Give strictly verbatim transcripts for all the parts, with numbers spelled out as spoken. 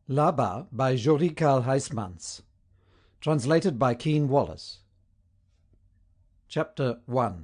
Là-bas by Joris Karl Huysmans. Translated by Kean Wallace. Chapter one.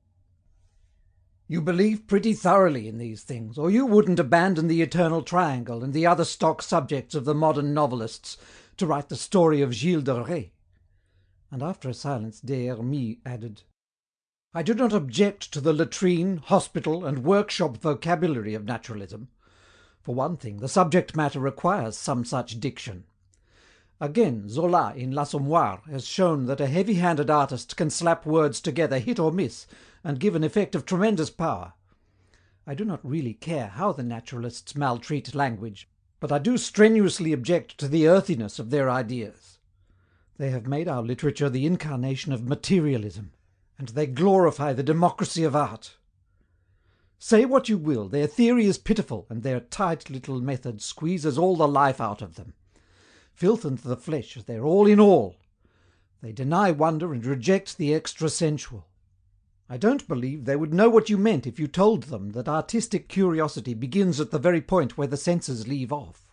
You believe pretty thoroughly in these things, or you wouldn't abandon the eternal triangle and the other stock subjects of the modern novelists to write the story of Gilles de Rais. And after a silence, Des Hermies added, I do not object to the latrine, hospital, and workshop vocabulary of naturalism. For one thing, the subject matter requires some such diction. Again, Zola in L'Assommoir has shown that a heavy-handed artist can slap words together hit or miss, and give an effect of tremendous power. I do not really care how the naturalists maltreat language, but I do strenuously object to the earthiness of their ideas. They have made our literature the incarnation of materialism, and they glorify the democracy of art. Say what you will, their theory is pitiful, and their tight little method squeezes all the life out of them. Filth and the flesh, they're all in all. They deny wonder and reject the extra-sensual. I don't believe they would know what you meant if you told them that artistic curiosity begins at the very point where the senses leave off.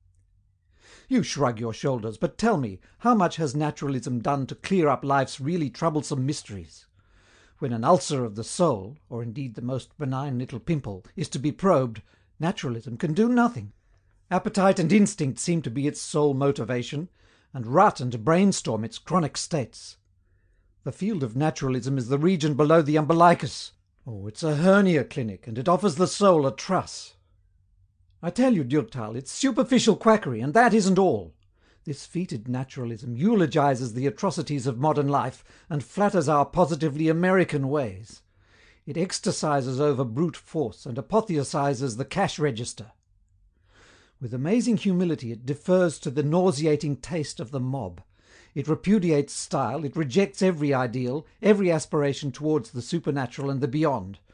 You shrug your shoulders, but tell me, how much has naturalism done to clear up life's really troublesome mysteries? When an ulcer of the soul, or indeed the most benign little pimple, is to be probed, naturalism can do nothing. Appetite and instinct seem to be its sole motivation, and rut and brainstorm its chronic states. The field of naturalism is the region below the umbilicus. Oh, it's a hernia clinic, and it offers the soul a truss. I tell you, Durtal, it's superficial quackery, and that isn't all. This fetid naturalism eulogizes the atrocities of modern life and flatters our positively American ways. It ecstatizes over brute force and apotheosizes the cash register. With amazing humility it defers to the nauseating taste of the mob. It repudiates style, it rejects every ideal, every aspiration towards the supernatural and the beyond.